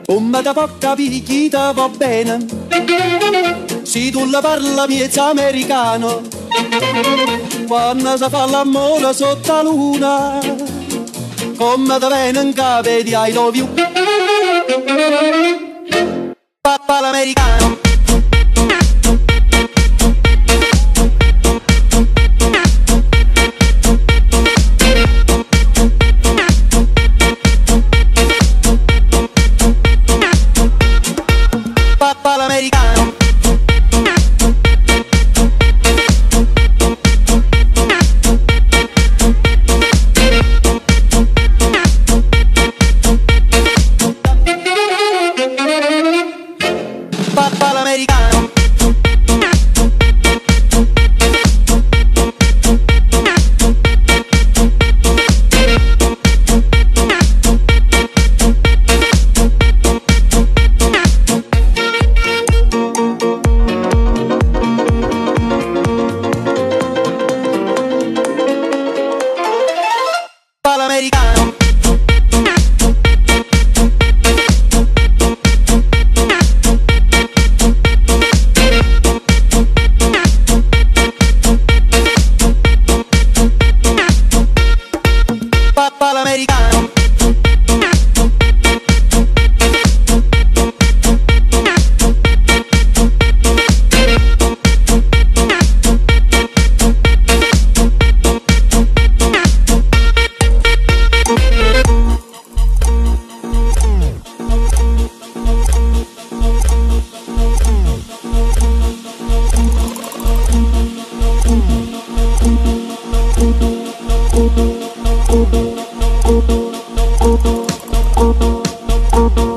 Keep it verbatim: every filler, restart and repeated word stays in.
Come da può capire chi te va bene, se tu la parla miezza americano, quando si fa l'amore sotto la luna, come te viene in capo di I love you. Papà l'americano. Papà l'americano. Papà l'americano. Papà l'americano. Papà l'americano. Thank you.